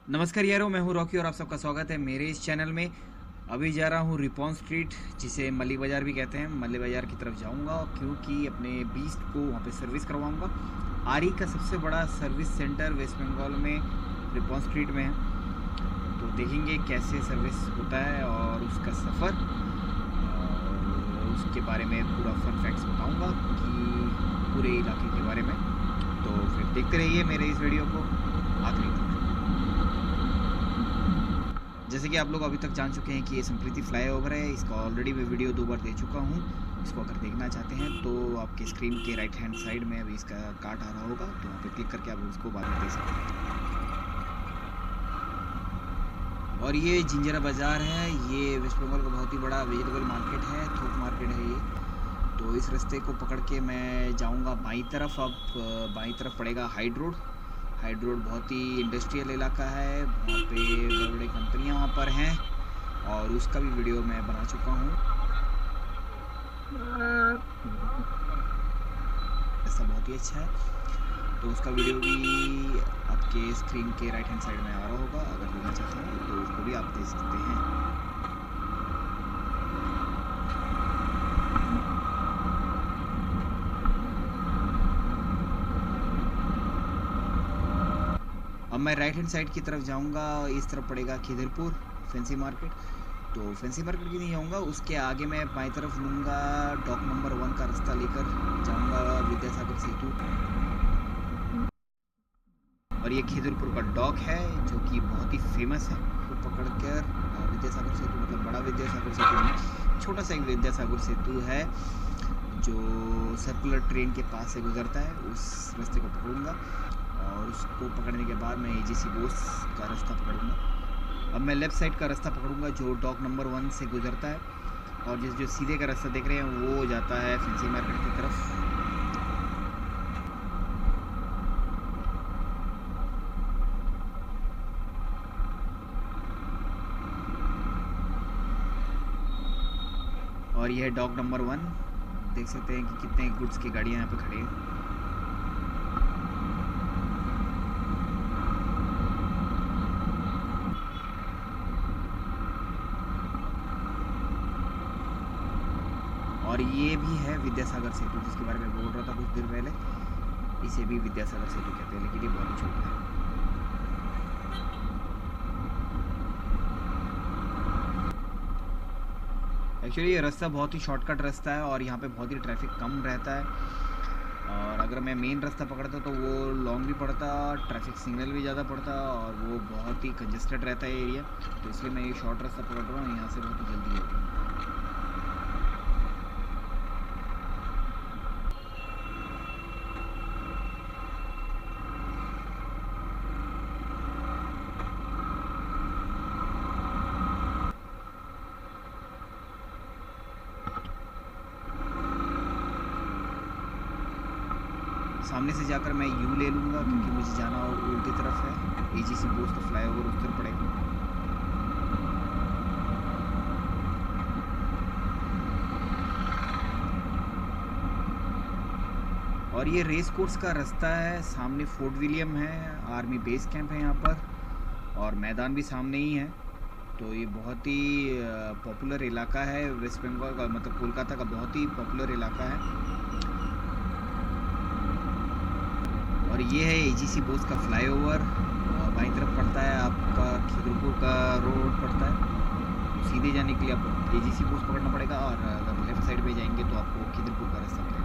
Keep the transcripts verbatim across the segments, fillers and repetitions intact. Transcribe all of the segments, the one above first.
नमस्कार यारों, मैं हूं रॉकी और आप सबका स्वागत है मेरे इस चैनल में। अभी जा रहा हूं रिपॉन स्ट्रीट, जिसे मल्ली बाज़ार भी कहते हैं। मल्ली बाज़ार की तरफ जाऊंगा क्योंकि अपने बीस्ट को वहां पे सर्विस करवाऊंगा। आरी का सबसे बड़ा सर्विस सेंटर वेस्ट बंगाल में रिपॉन स्ट्रीट में है। तो देखेंगे कैसे सर्विस होता है और उसका सफ़र, और उसके बारे में पूरा फन फैक्ट्स बताऊँगा कि पूरे इलाके के बारे में। तो फिर देखते रहिए मेरे इस वीडियो को आखिरी तक। जैसे कि आप लोग अभी तक जान चुके हैं कि ये संप्रीति फ्लाईओवर है। इसका ऑलरेडी मैं वीडियो दो बार दे चुका हूँ। इसको अगर देखना चाहते हैं तो आपके स्क्रीन के राइट हैंड साइड में अभी इसका कार्ड आ रहा होगा, तो वहाँ पे क्लिक करके आप उसको बाद में देख सकते हैं। और ये जिंजरा बाज़ार है। ये वेस्ट बंगाल का बहुत ही बड़ा वेजिटेबल मार्केट है, थोक मार्केट है ये। तो इस रास्ते को पकड़ के मैं जाऊँगा बाईं तरफ। अब बाईं तरफ पड़ेगा हाइड रोड। हाइड रोड बहुत ही इंडस्ट्रियल इलाका है, वहाँ पे बड़े बड़े कंपनियाँ वहाँ पर हैं, और उसका भी वीडियो मैं बना चुका हूँ। ऐसा बहुत ही अच्छा है, तो उसका वीडियो भी आपके स्क्रीन के राइट हैंड साइड में आ रहा होगा। अगर देखना चाहते हैं तो उसको भी आप देख सकते हैं। अब मैं राइट हैंड साइड की तरफ जाऊंगा। इस तरफ पड़ेगा खिदरपुर फैंसी मार्केट। तो फैंसी मार्केट की नहीं जाऊंगा, उसके आगे मैं बाईं तरफ लूँगा। डॉक नंबर वन का रास्ता लेकर जाऊंगा विद्यासागर सेतु, और ये खिदरपुर का डॉक है जो कि बहुत ही फेमस है। तो पकड़ कर विद्यासागर सेतु, मतलब बड़ा विद्यासागर सेतु नहीं, छोटा सा एक विद्यासागर सेतु है जो सर्कुलर ट्रेन के पास से गुजरता है। उस रास्ते को पकड़ूंगा, और उसको पकड़ने के बाद मैं एजीसी बोस का रास्ता पकड़ूंगा। अब मैं लेफ़्ट साइड का रास्ता पकड़ूंगा जो डॉक नंबर वन से गुजरता है, और जिस जो सीधे का रास्ता देख रहे हैं वो जाता है फैंसी मार्केट की तरफ। और यह है डॉक नंबर वन। देख सकते हैं कि कितने गुड्स की गाड़ियाँ यहाँ पे खड़ी हैं। और ये भी है विद्यासागर सेतु, जिसके बारे में बोल रहा था कुछ देर पहले। इसे भी विद्यासागर सेतु कहते हैं, लेकिन ये बहुत ही छोटा है। एक्चुअली ये रास्ता बहुत ही शॉर्टकट रास्ता है, और यहाँ पे बहुत ही ट्रैफिक कम रहता है। और अगर मैं मेन रास्ता पकड़ता तो वो लॉन्ग भी पड़ता, ट्रैफिक सिग्नल भी ज़्यादा पड़ता, और वो बहुत ही कंजेस्टेड रहता है एरिया। तो इसलिए मैं ये शॉर्ट रास्ता पकड़ रहा हूँ, यहाँ से बहुत ही जल्दी होगा। सामने से जाकर मैं यू ले लूँगा क्योंकि मुझे जाना उल्टी तरफ है। एजीसी बोस का फ्लाईओवर उस तरफ पड़ेगा। और ये रेस कोर्स का रास्ता है। सामने फोर्ट विलियम है, आर्मी बेस कैंप है यहाँ पर, और मैदान भी सामने ही है। तो ये बहुत ही पॉपुलर इलाका है वेस्ट बंगाल का, मतलब कोलकाता का बहुत ही पॉपुलर इलाका है। और ये है एजीसी बोस का फ्लाईओवर। बाईं तरफ पड़ता है आपका खिदरपुर का रोड पड़ता है। तो सीधे जाने के लिए आपको एजीसी बोस पकड़ना पड़ेगा, और अगर लेफ्ट साइड में जाएंगे तो आपको खिदरपुर का रास्ता पड़ेगा।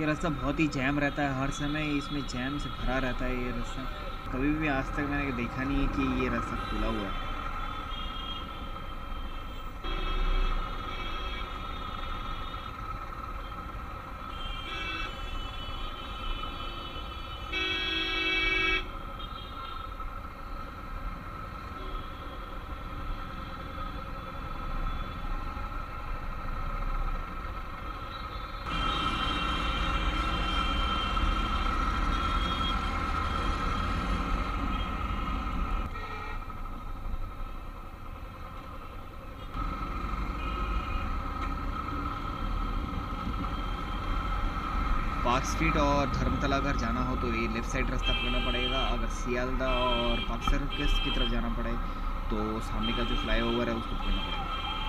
ये रास्ता बहुत ही जैम रहता है, हर समय इसमें जैम से भरा रहता है ये रास्ता। कभी भी आज तक मैंने देखा नहीं है कि ये रास्ता खुला हुआ है। पार्क स्ट्रीट और धर्मतला अगर जाना हो तो ये लेफ़्ट साइड रास्ता पकड़ना पड़ेगा। अगर सियालदा और पार्क सर्कस की तरफ जाना पड़े तो सामने का जो फ्लाईओवर है उसको पकड़ना पड़ेगा।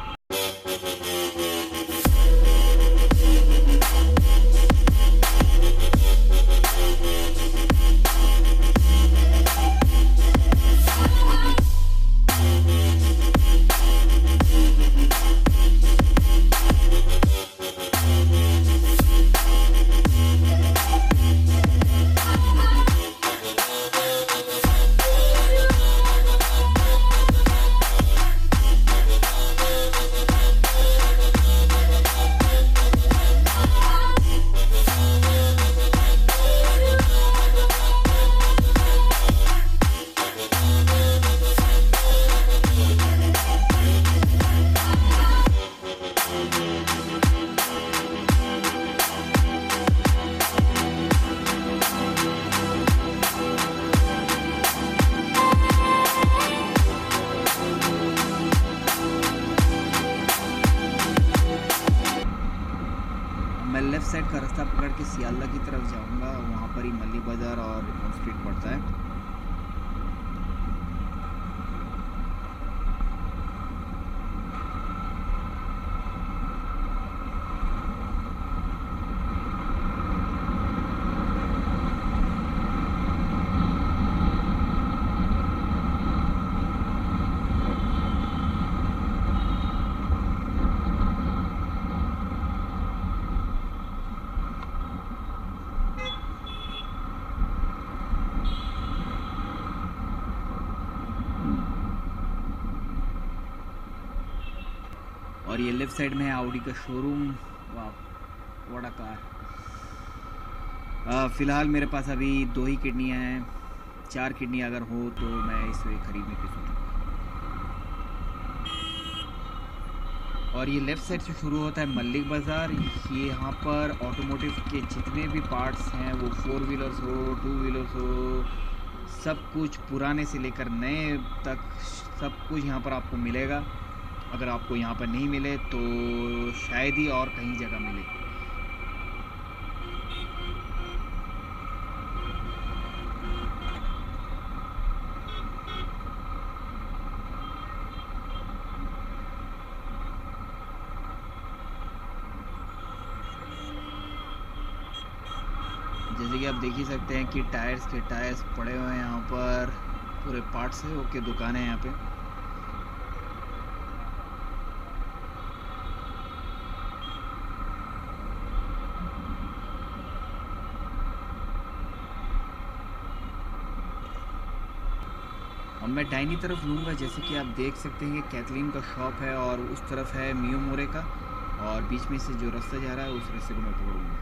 मैं लेफ़्ट साइड का रास्ता पकड़ के सियालदा की तरफ जाऊंगा, वहाँ पर ही मल्ली बाज़ार और रिपन स्ट्रीट पड़ता है। और ये लेफ़्ट साइड में है ऑडी का शोरूम। वाह, व्हाट अ कार। फ़िलहाल मेरे पास अभी दो ही किडनियाँ हैं, चार किडनी अगर हो तो मैं इसे खरीदने की सोचूँगा। और ये लेफ़्ट साइड से शुरू होता है मल्लिक बाज़ार। ये यहाँ पर ऑटोमोटिव के जितने भी पार्ट्स हैं, वो फोर व्हीलर्स हो, टू व्हीलर्स हो, सब कुछ पुराने से लेकर नए तक सब कुछ यहाँ पर आपको मिलेगा। अगर आपको यहाँ पर नहीं मिले तो शायद ही और कहीं जगह मिले। जैसे कि आप देख ही सकते हैं कि टायर्स के टायर्स पड़े हुए हैं यहाँ पर, पूरे पार्ट्स है। ओके, दुकान है यहाँ पे। अब मैं दाहिनी तरफ लूँगा, जैसे कि आप देख सकते हैं कि कैथलीन का शॉप है और उस तरफ है मियो मोरे का, और बीच में से जो रास्ता जा रहा है उस रास्ते को मैं पकड़ूँगा।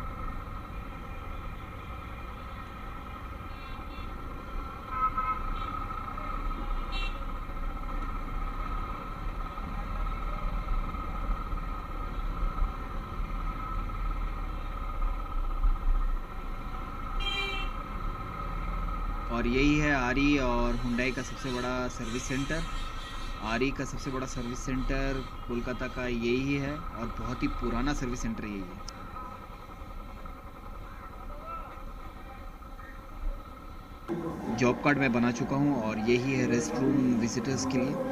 और यही है आरी और हुंडई का सबसे बड़ा सर्विस सेंटर। आरी का सबसे बड़ा सर्विस सेंटर कोलकाता का यही है और बहुत ही पुराना सर्विस सेंटर यही है। जॉब कार्ड मैं बना चुका हूँ और यही है रेस्ट रूम विजिटर्स के लिए।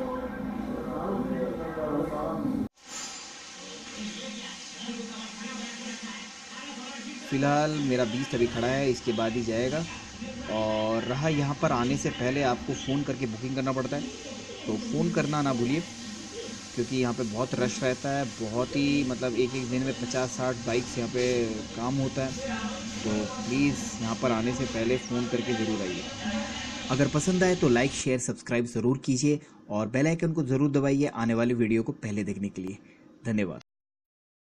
फ़िलहाल मेरा बीस अभी खड़ा है, इसके बाद ही जाएगा। और रहा यहाँ पर आने से पहले आपको फ़ोन करके बुकिंग करना पड़ता है, तो फ़ोन करना ना भूलिए, क्योंकि यहाँ पे बहुत रश रहता है, बहुत ही मतलब एक एक दिन में पचास साठ बाइक्स यहाँ पे काम होता है। तो प्लीज़ यहाँ पर आने से पहले फ़ोन करके ज़रूर आइए। अगर पसंद आए तो लाइक शेयर सब्सक्राइब ज़रूर कीजिए और बेल आइकन को ज़रूर दबाइए आने वाली वीडियो को पहले देखने के लिए। धन्यवाद।